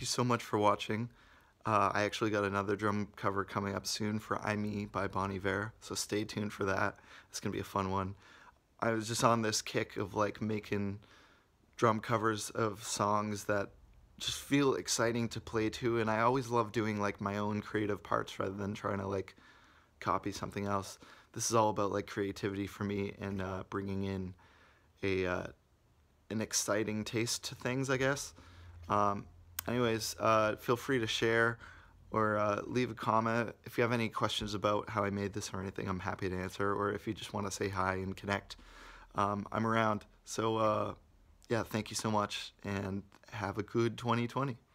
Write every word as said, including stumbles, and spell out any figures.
you so much for watching. Uh, I actually got another drum cover coming up soon for I Me by Bon Iver, so stay tuned for that. It's going to be a fun one. I was just on this kick of like making drum covers of songs that just feel exciting to play to, and I always love doing like my own creative parts rather than trying to like copy something else. This is all about like creativity for me and uh, bringing in a uh, an exciting taste to things, I guess. Um, anyways, uh, feel free to share or uh, leave a comment. If you have any questions about how I made this or anything, I'm happy to answer. Or if you just want to say hi and connect, um, I'm around. So uh, yeah, thank you so much and have a good twenty twenty.